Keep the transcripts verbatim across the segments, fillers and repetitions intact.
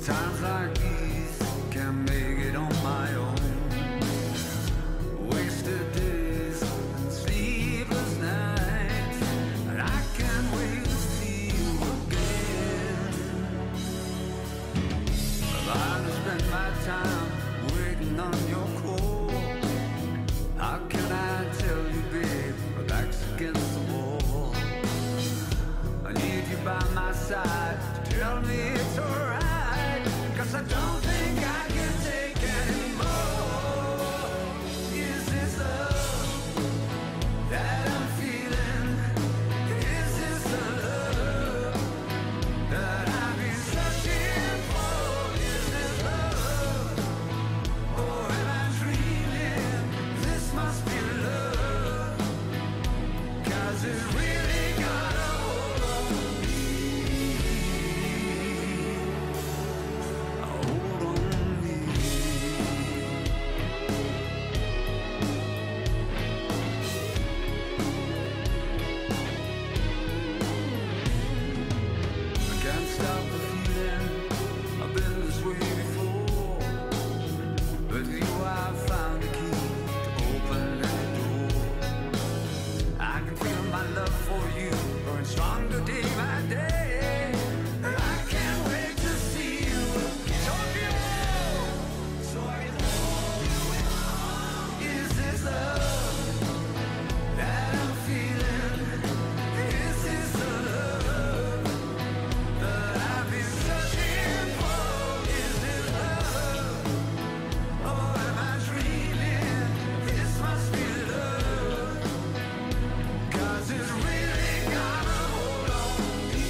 Times like these can't make it on my own. Wasted days and sleepless nights, and I can't wait to see you again. Well, I've spent my time waiting on your call. How can I tell you, babe, my back's against the wall? I need you by my side to tell me it's alright, 'cause I don't think I can take anymore. Is this love that I'm feeling? Is this the love that I've been searching for? Is this love, or am I dreaming? This must be love, 'cause it's really got a hold on me. Hold on me. I can't stop the feeling, I've been this way before. With you I found the key to open any door. I can feel my love for you growing stronger day by day. I can't wait to see you again. So I can hold you. Is this love that I'm feeling? Is this the love that I've been searching for? Is this love, or am I dreaming? This must be love, 'cause it's really got a hold on me.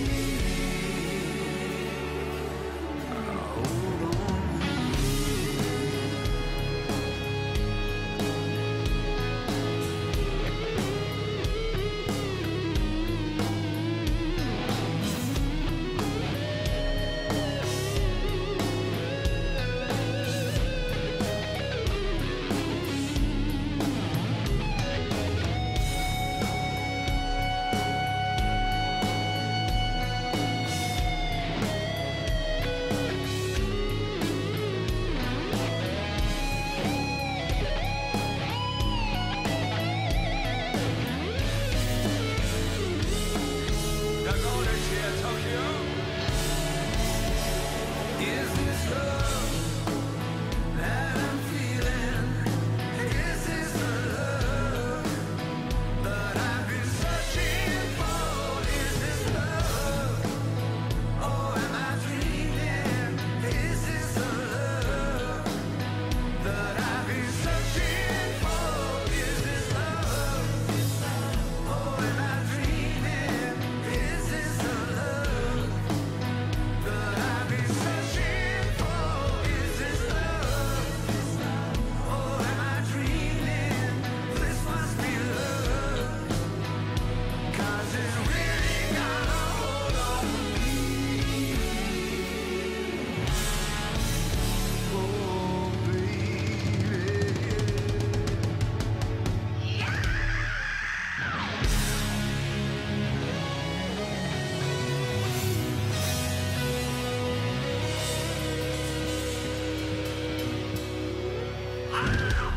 Hold on me. Is this love that I'm feeling? Is this the love that I've been searching for? Is this love, or am I dreaming? Is this the love that I've been searching for? Is this love, or am I dreaming? Is this the love that I've been searching for? Is this love, or am I dreaming? This must be love, 'cause it's really got a hold on me. Oh, baby.